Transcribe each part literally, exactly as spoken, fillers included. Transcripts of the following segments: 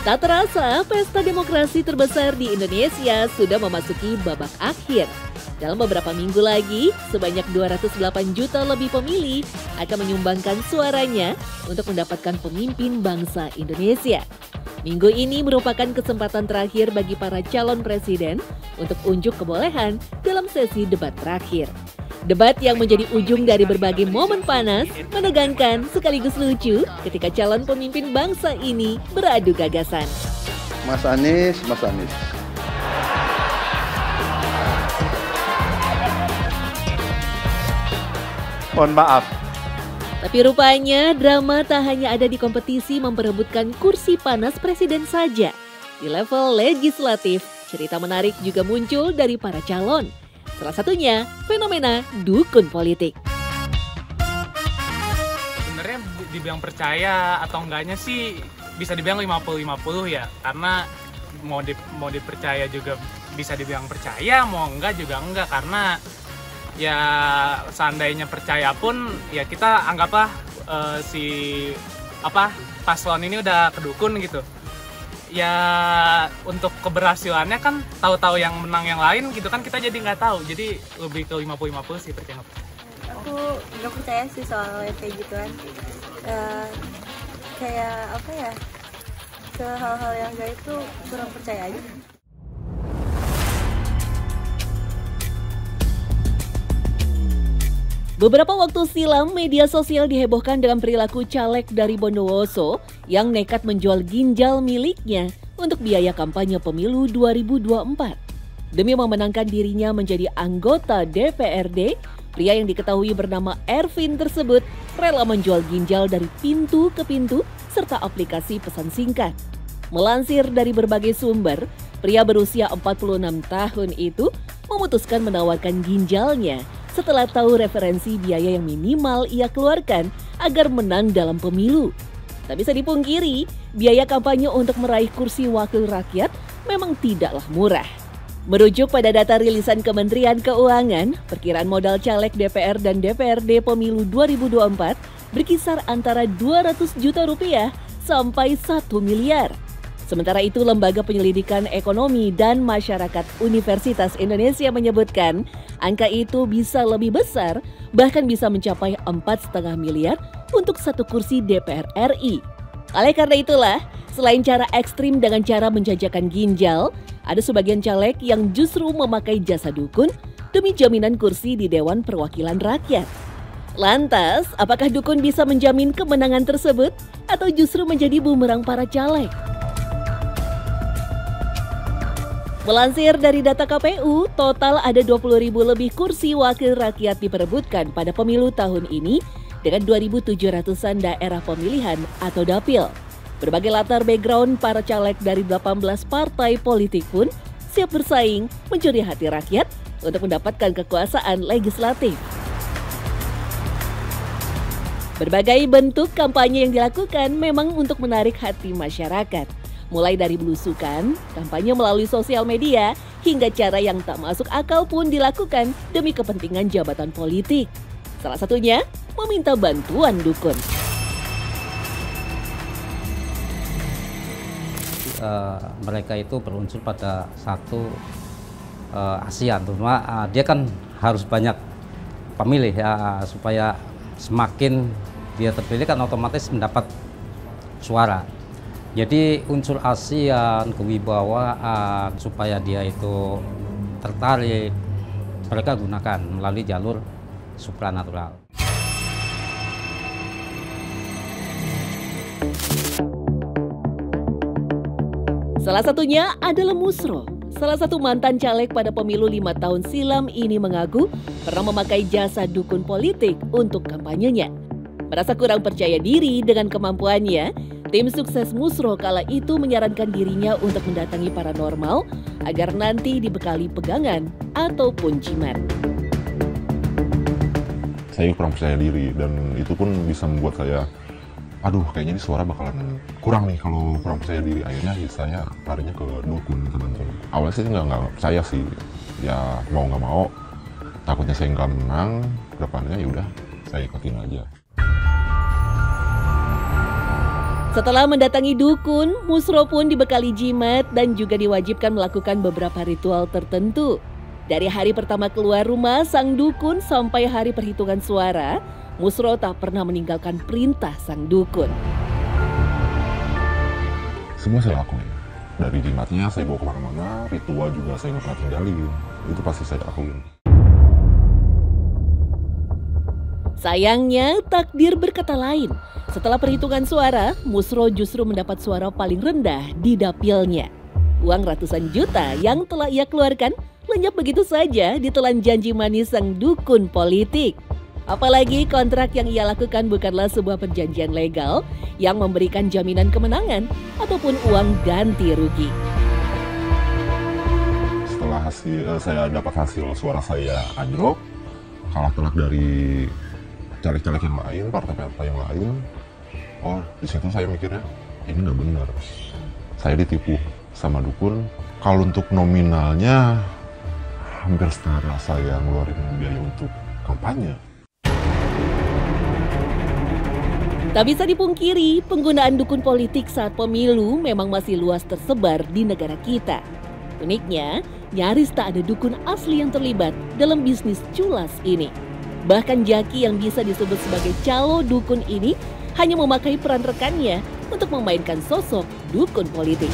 Tak terasa, pesta demokrasi terbesar di Indonesia sudah memasuki babak akhir. Dalam beberapa minggu lagi, sebanyak dua ratus delapan juta lebih pemilih akan menyumbangkan suaranya untuk mendapatkan pemimpin bangsa Indonesia. Minggu ini merupakan kesempatan terakhir bagi para calon presiden untuk unjuk kebolehan dalam sesi debat terakhir. Debat yang menjadi ujung dari berbagai momen panas, menegangkan sekaligus lucu ketika calon pemimpin bangsa ini beradu gagasan. Mas Anies, Mas Anies. Mohon maaf. Tapi rupanya drama tak hanya ada di kompetisi memperebutkan kursi panas presiden saja. Di level legislatif, cerita menarik juga muncul dari para calon. Salah satunya fenomena dukun politik. Sebenarnya dibilang percaya atau enggaknya sih bisa dibilang lima puluh lima puluh ya. Karena mau, di, mau dipercaya juga bisa dibilang percaya, mau enggak juga enggak. Karena ya seandainya percaya pun ya kita anggaplah uh, si apa paslon ini udah kedukun gitu. Ya untuk keberhasilannya kan tahu-tahu yang menang yang lain gitu kan kita jadi nggak tahu, jadi lebih ke lima puluh lima puluh sih percaya nggak percaya. Aku nggak percaya sih soal kayak gituan, uh, kayak apa ya, ke hal-hal yang gaib tuh kurang percaya aja. Beberapa waktu silam, media sosial dihebohkan dengan perilaku caleg dari Bondowoso yang nekat menjual ginjal miliknya untuk biaya kampanye pemilu dua ribu dua puluh empat. Demi memenangkan dirinya menjadi anggota D P R D, pria yang diketahui bernama Ervin tersebut rela menjual ginjal dari pintu ke pintu serta aplikasi pesan singkat. Melansir dari berbagai sumber, pria berusia empat puluh enam tahun itu memutuskan menawarkan ginjalnya setelah tahu referensi biaya yang minimal ia keluarkan agar menang dalam pemilu. Tak bisa dipungkiri, biaya kampanye untuk meraih kursi wakil rakyat memang tidaklah murah. Merujuk pada data rilisan Kementerian Keuangan, perkiraan modal caleg D P R dan D P R D pemilu dua ribu dua puluh empat berkisar antara dua ratus juta rupiah sampai satu miliar. Sementara itu, Lembaga Penyelidikan Ekonomi dan Masyarakat Universitas Indonesia menyebutkan angka itu bisa lebih besar, bahkan bisa mencapai empat koma lima miliar untuk satu kursi D P R R I. Oleh karena itulah, selain cara ekstrim dengan cara menjajakan ginjal, ada sebagian caleg yang justru memakai jasa dukun demi jaminan kursi di Dewan Perwakilan Rakyat. Lantas, apakah dukun bisa menjamin kemenangan tersebut atau justru menjadi bumerang para caleg? Melansir dari data K P U, total ada dua puluh ribu lebih kursi wakil rakyat diperebutkan pada pemilu tahun ini dengan dua ribu tujuh ratusan daerah pemilihan atau dapil. Berbagai latar background para caleg dari delapan belas partai politik pun siap bersaing mencuri hati rakyat untuk mendapatkan kekuasaan legislatif. Berbagai bentuk kampanye yang dilakukan memang untuk menarik hati masyarakat. Mulai dari belusukan, kampanye melalui sosial media, hingga cara yang tak masuk akal pun dilakukan demi kepentingan jabatan politik. Salah satunya, meminta bantuan dukun. Uh, mereka itu berunsur pada satu uh, ASEAN, terutama uh, dia kan harus banyak pemilih ya, supaya semakin dia terpilih kan otomatis mendapat suara. Jadi unsur ASEAN, kewibawaan, supaya dia itu tertarik, mereka gunakan melalui jalur supranatural. Salah satunya adalah Musro. Salah satu mantan caleg pada pemilu lima tahun silam ini mengaku pernah memakai jasa dukun politik untuk kampanyenya. Merasa kurang percaya diri dengan kemampuannya, tim sukses Musro kala itu menyarankan dirinya untuk mendatangi paranormal agar nanti dibekali pegangan ataupun jimat. Saya kurang percaya diri dan itu pun bisa membuat saya, aduh kayaknya ini suara bakalan kurang nih kalau kurang percaya diri. Akhirnya saya larinya ke dukun teman-teman. Awalnya sih nggak nggak percaya sih, ya mau nggak mau takutnya saya nggak menang, depannya ya udah saya ikutin aja. Setelah mendatangi dukun, Musro pun dibekali jimat dan juga diwajibkan melakukan beberapa ritual tertentu. Dari hari pertama keluar rumah sang dukun sampai hari perhitungan suara, Musro tak pernah meninggalkan perintah sang dukun. Semua saya lakuin. Dari jimatnya saya bawa kemana-mana, ritual juga saya nggak pernah tinggalin. Itu pasti saya lakuin. Sayangnya, takdir berkata lain. Setelah perhitungan suara, Musro justru mendapat suara paling rendah di dapilnya. Uang ratusan juta yang telah ia keluarkan lenyap begitu saja ditelan janji manis sang dukun politik. Apalagi kontrak yang ia lakukan bukanlah sebuah perjanjian legal yang memberikan jaminan kemenangan ataupun uang ganti rugi. Setelah hasil, saya dapat hasil suara saya anjlok, kalah telak dari caleg-caleg yang lain, partai-partai yang lain. Oh, di situ saya mikirnya ini nggak benar. Saya ditipu sama dukun. Kalau untuk nominalnya hampir setara saya ngeluarin biaya untuk kampanye. Tak bisa dipungkiri, penggunaan dukun politik saat pemilu memang masih luas tersebar di negara kita. Uniknya, nyaris tak ada dukun asli yang terlibat dalam bisnis culas ini. Bahkan Jaki yang bisa disebut sebagai calo dukun ini hanya memakai peran rekannya untuk memainkan sosok dukun politik.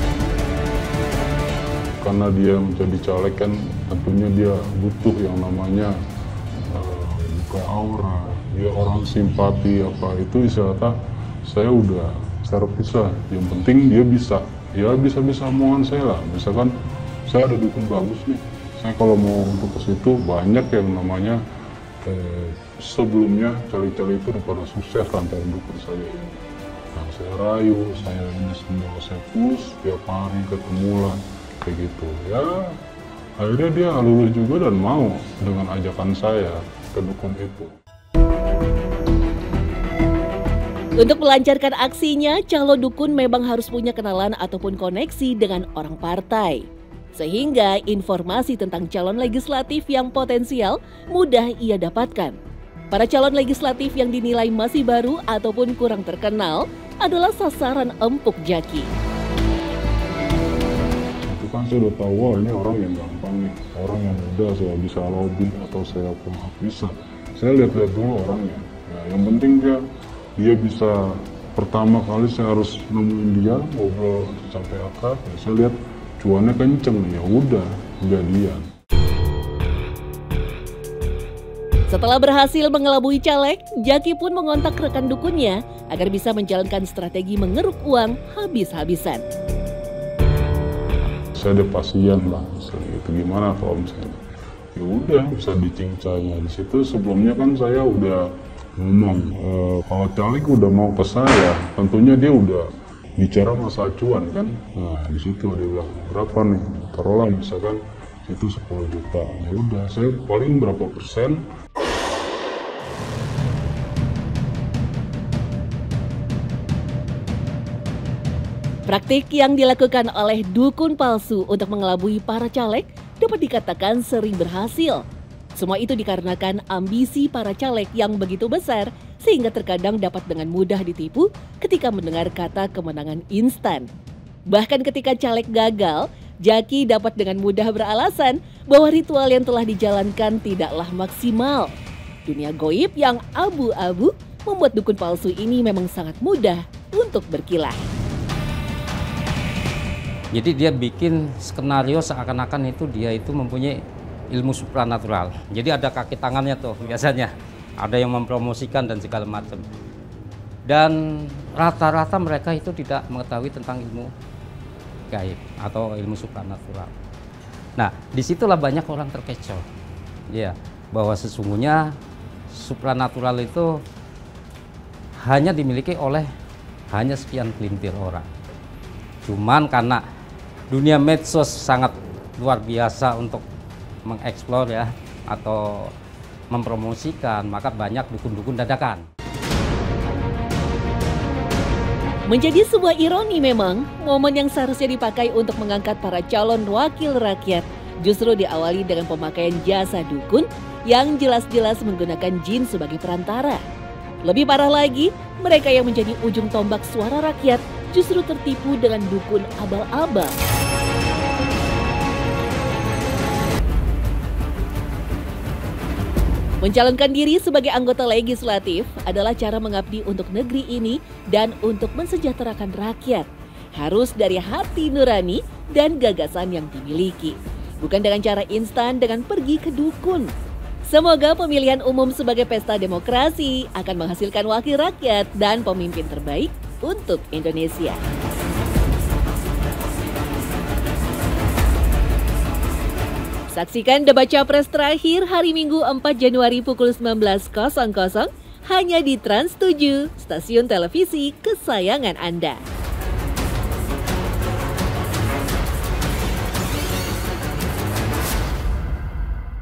Karena dia menjadi caleg kan tentunya dia butuh yang namanya uh, buka aura, dia orang simpati apa itu istilahnya saya udah secara pisah. Yang penting dia bisa, ya bisa-bisa omongan saya lah. Misalkan saya ada dukun bagus nih, saya kalau mau untuk ke situ banyak yang namanya eh, sebelumnya caleg-caleg itu udah pada sukses antara dukun saya ini. Nah, saya rayu, saya ini semua saya push, tiap hari ketemu lah kayak gitu. Ya akhirnya dia lulus juga dan mau dengan ajakan saya ke dukun itu. Untuk melancarkan aksinya, calo dukun memang harus punya kenalan ataupun koneksi dengan orang partai. Sehingga informasi tentang calon legislatif yang potensial mudah ia dapatkan. Para calon legislatif yang dinilai masih baru ataupun kurang terkenal adalah sasaran empuk Jaki. Itu kan saya udah tahu, wah ini orang yang gampang nih, orang yang mudah saya bisa lobby atau saya pun bisa. Saya lihat-lihat dulu orangnya. Ya, yang penting dia dia bisa, pertama kali saya harus nemuin dia, ngobrol sampai akar, ya saya lihat cuannya kenceng, ya udah jadian. Setelah berhasil mengelabui caleg, Jaki pun mengontak rekan dukunnya agar bisa menjalankan strategi mengeruk uang habis-habisan. Saya ada pasien lah, misalnya itu gimana kalau misalnya, ya udah bisa dicincangnya di situ. Sebelumnya kan saya udah ngomong, e, kalau caleg udah mau ke saya, tentunya dia udah bicara masa acuan kan. Nah di situ dia bilang berapa nih, taruhlah misalkan itu sepuluh juta. Ya udah saya paling berapa persen. Praktik yang dilakukan oleh dukun palsu untuk mengelabui para caleg dapat dikatakan sering berhasil. Semua itu dikarenakan ambisi para caleg yang begitu besar sehingga terkadang dapat dengan mudah ditipu ketika mendengar kata kemenangan instan. Bahkan ketika caleg gagal, Jaki dapat dengan mudah beralasan bahwa ritual yang telah dijalankan tidaklah maksimal. Dunia goib yang abu-abu membuat dukun palsu ini memang sangat mudah untuk berkilah. Jadi dia bikin skenario seakan-akan itu dia itu mempunyai ilmu supranatural. Jadi ada kaki tangannya tuh biasanya. Ada yang mempromosikan dan segala macam. Dan rata-rata mereka itu tidak mengetahui tentang ilmu gaib atau ilmu supranatural. Nah, disitulah banyak orang terkecoh. Ya, bahwa sesungguhnya supranatural itu hanya dimiliki oleh hanya sekian gelintir orang. Cuman karena dunia medsos sangat luar biasa untuk mengeksplor ya atau mempromosikan, maka banyak dukun-dukun dadakan. Menjadi sebuah ironi memang, momen yang seharusnya dipakai untuk mengangkat para calon wakil rakyat justru diawali dengan pemakaian jasa dukun yang jelas-jelas menggunakan jin sebagai perantara. Lebih parah lagi, mereka yang menjadi ujung tombak suara rakyat justru tertipu dengan dukun abal-abal. Mencalonkan diri sebagai anggota legislatif adalah cara mengabdi untuk negeri ini dan untuk mensejahterakan rakyat. Harus dari hati nurani dan gagasan yang dimiliki. Bukan dengan cara instan dengan pergi ke dukun. Semoga pemilihan umum sebagai pesta demokrasi akan menghasilkan wakil rakyat dan pemimpin terbaik untuk Indonesia. Saksikan debat Capres terakhir hari Minggu empat Januari pukul sembilan belas hanya di Trans tujuh, stasiun televisi kesayangan Anda.